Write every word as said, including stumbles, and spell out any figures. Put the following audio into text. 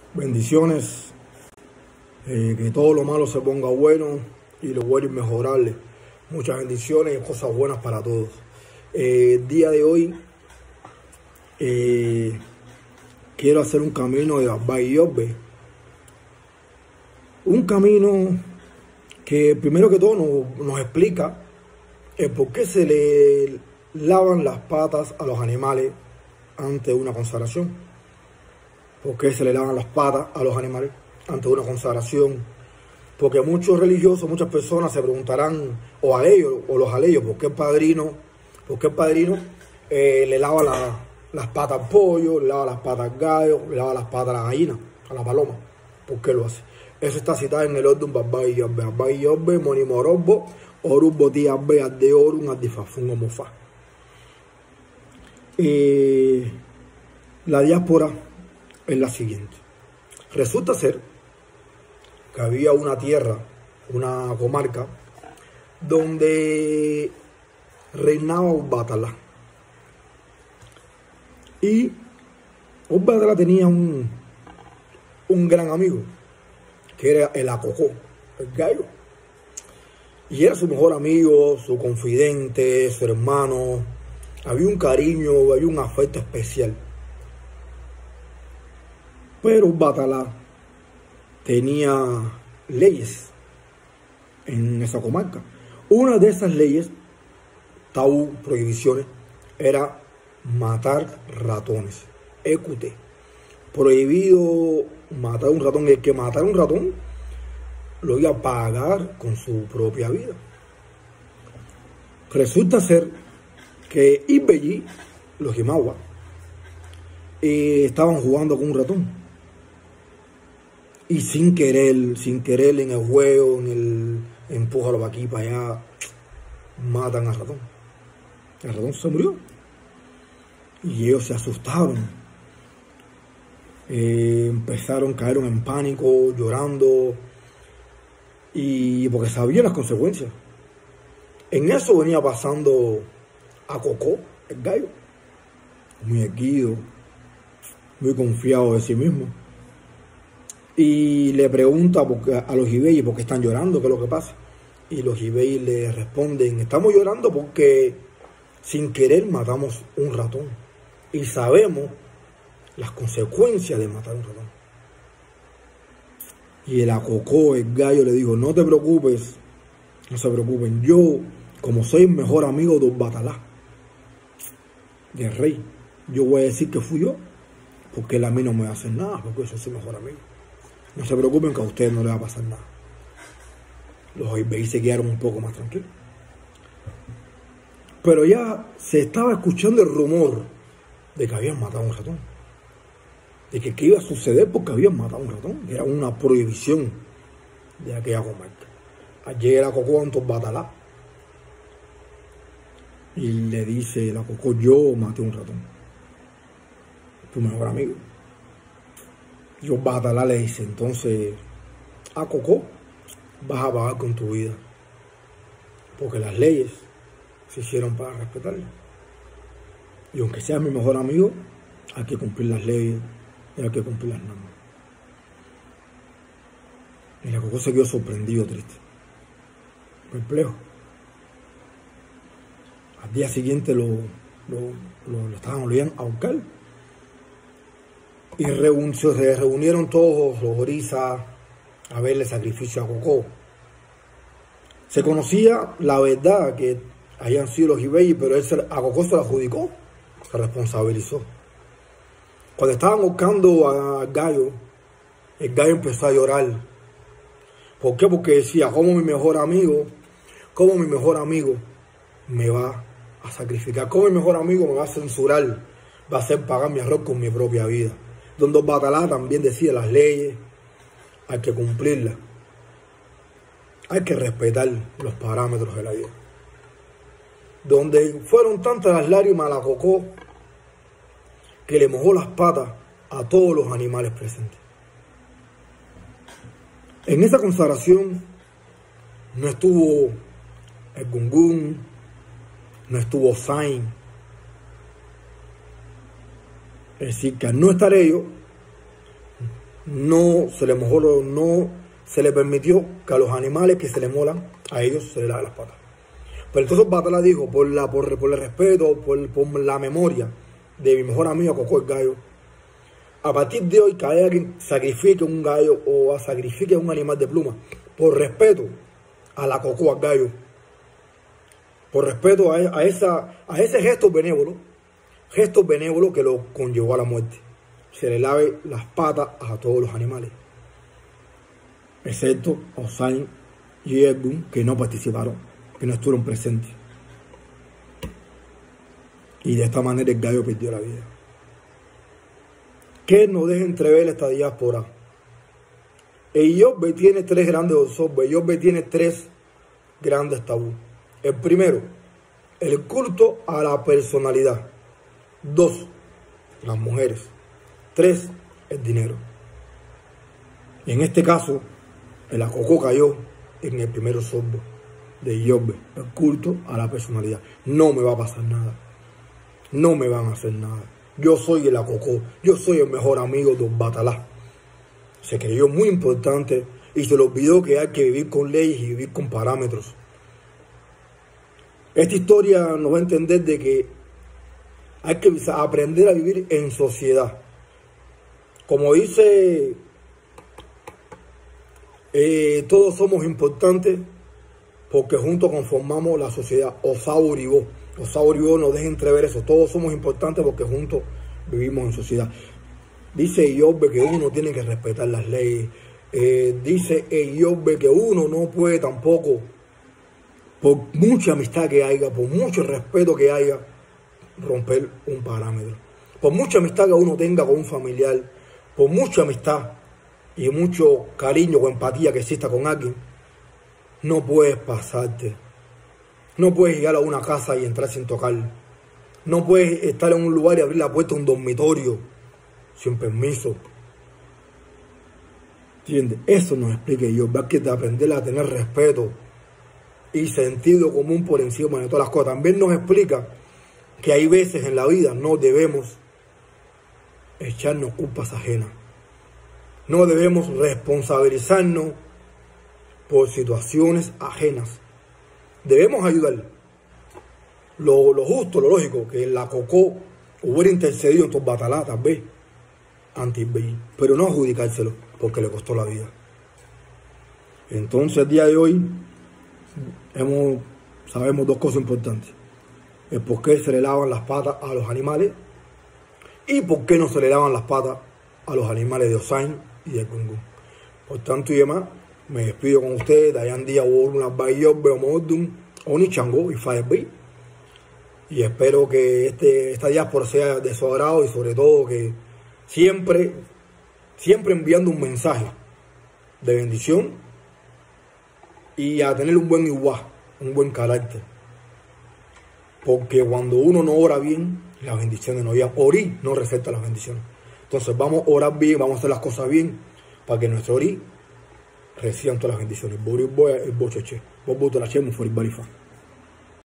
Bendiciones, eh, que todo lo malo se ponga bueno y lo bueno inmejorable. Muchas bendiciones y cosas buenas para todos. Eh, el día de hoy eh, quiero hacer un camino de Abay Yobbe. Un camino que primero que todo nos, nos explica el por qué se le lavan las patas a los animales antes de una consagración. ¿Por qué se le lavan las patas a los animales antes de una consagración? Porque muchos religiosos, muchas personas se preguntarán, o a ellos, o los aleyos, ¿por qué el padrino, por qué el padrino eh, le lava la, las patas al pollo, le lava las patas al gallo, le lava las patas a la gallina, a la paloma? ¿Por qué lo hace? Eso está citado en el orden Abay Yobbe. Abay Yobbe, Monimorobbo, Orubbo ti Abbe, Adde Orum, Addifafun Omofá. Eh, la diáspora es la siguiente. Resulta ser que había una tierra, una comarca, donde reinaba Obatalá. Y Obatalá tenía un, un gran amigo, que era el Acocó, el gallo. Y era su mejor amigo, su confidente, su hermano. Había un cariño, había un afecto especial. Pero Obatalá tenía leyes en esa comarca. Una de esas leyes, tabú, prohibiciones, era matar ratones. Ecute. Prohibido matar un ratón. El que matara un ratón lo iba a pagar con su propia vida. Resulta ser que Ibellí, los Jimawa, eh, estaban jugando con un ratón. Y sin querer, sin querer en el juego, en el empújalo para aquí, para allá, matan al ratón. El ratón se murió. Y ellos se asustaron. Eh, empezaron, cayeron en pánico, llorando. Y porque sabían las consecuencias. En eso venía pasando Acocó, el gallo. Muy erguido, muy confiado de sí mismo. Y le pregunta porque, a los Ibeyes por qué están llorando, qué es lo que pasa. Y los Ibeyes le responden, estamos llorando porque sin querer matamos un ratón. Y sabemos las consecuencias de matar un ratón. Y el Acocó, el gallo, le dijo, no te preocupes, no se preocupen. Yo, como soy el mejor amigo de Obatalá, del rey, yo voy a decir que fui yo, porque él a mí no me va a hacer nada, porque yo soy su mejor amigo. No se preocupen que a ustedes no les va a pasar nada. Los Ibeyes se quedaron un poco más tranquilos. Pero ya se estaba escuchando el rumor de que habían matado a un ratón. De que qué iba a suceder porque habían matado a un ratón. Era una prohibición de aquella comarca. Allí era Acocó ante Obatalá. Y le dice la Acocó, yo maté a un ratón. Tu mejor amigo. Y Obatalá le dice, entonces, Acocó, vas a pagar con tu vida. Porque las leyes se hicieron para respetarlas. Y aunque seas mi mejor amigo, hay que cumplir las leyes y hay que cumplir las normas. Y el Acocó se quedó sorprendido, triste, perplejo. Al día siguiente lo, lo, lo, lo estaban olvidando a ahorcar. Y reun, se reunieron todos los orisas a verle sacrificio a Acocó. Se conocía la verdad que habían sido los Ibeyes, pero él se, Acocó se lo adjudicó, se responsabilizó. Cuando estaban buscando al gallo, el gallo empezó a llorar. ¿Por qué? Porque decía, ¿cómo mi mejor amigo, cómo mi mejor amigo me va a sacrificar? ¿Cómo mi mejor amigo me va a censurar? Va a hacer pagar mi error con mi propia vida. Donde Obatalá también decía las leyes, hay que cumplirlas. Hay que respetar los parámetros de la vida. Donde fueron tantas las lágrimas a la Acocó que le mojó las patas a todos los animales presentes. En esa consagración no estuvo el Gungún, no estuvo Zain, Es decir, que al no estar ellos, no se le mojó, no se le permitió que a los animales que se le molan, a ellos se les lave las patas. Pero entonces Batalá dijo, por, la, por, por el respeto, por, por la memoria de mi mejor amigo Cocó el gallo, a partir de hoy, que alguien sacrifique un gallo o sacrifique un animal de pluma, por respeto a la Cocó al gallo, por respeto a, a, esa, a ese gesto benévolo, gesto benévolo que lo conllevó a la muerte, se le lave las patas a todos los animales, excepto a Hossein y Edwin, que no participaron, que no estuvieron presentes. Y de esta manera el gallo perdió la vida. ¿Qué nos deja entrever esta diáspora? Eyobe tiene tres grandes osobes. Eyobe tiene tres grandes tabús. El primero, el culto a la personalidad. Dos, las mujeres. Tres, el dinero. Y en este caso, el Cocó cayó en el primer osobo de Eyobe, el culto a la personalidad. No me va a pasar nada. No me van a hacer nada. Yo soy el Cocó. Yo soy el mejor amigo de Batalá. Se creyó muy importante y se le olvidó que hay que vivir con leyes y vivir con parámetros. Esta historia nos va a entender de que hay que aprender a vivir en sociedad. Como dice, eh, todos somos importantes porque juntos conformamos la sociedad. Osao Uribó. Osao Uribó nos deja entrever eso. Todos somos importantes porque juntos vivimos en sociedad. Dice Eyobe que uno tiene que respetar las leyes. Eh, dice Eyobe que uno no puede tampoco, por mucha amistad que haya, por mucho respeto que haya, romper un parámetro. Por mucha amistad que uno tenga con un familiar, por mucha amistad y mucho cariño o empatía que exista con alguien, no puedes pasarte. No puedes llegar a una casa y entrar sin tocar. No puedes estar en un lugar y abrir la puerta de un dormitorio sin permiso. ¿Entiendes? Eso nos explica yo. Hay que aprender a tener respeto y sentido común por encima de todas las cosas. También nos explica que hay veces en la vida no debemos echarnos culpas ajenas. No debemos responsabilizarnos por situaciones ajenas. Debemos ayudar. Lo, lo justo, lo lógico, que la Cocó hubiera intercedido en tus Batalá, tal vez, ante Ibeyi, pero no adjudicárselo, porque le costó la vida. Entonces, el día de hoy, hemos, sabemos dos cosas importantes. El por qué se le lavan las patas a los animales y por qué no se le lavan las patas a los animales de Hossein y de Gungun. Por tanto y demás, me despido con ustedes. Dayan Díaz, una Bayobe, Omodun, Oni Chango y Firebay. Y espero que este, esta diáspora sea de su agrado y sobre todo que siempre, siempre enviando un mensaje de bendición y a tener un buen iguá, un buen carácter. Porque cuando uno no ora bien, las bendiciones no llegan. Orí no receta las bendiciones. Entonces vamos a orar bien, vamos a hacer las cosas bien para que nuestro orí reciban todas las bendiciones. Bori boya el bocheche. Vos voto la chemo for el barifa.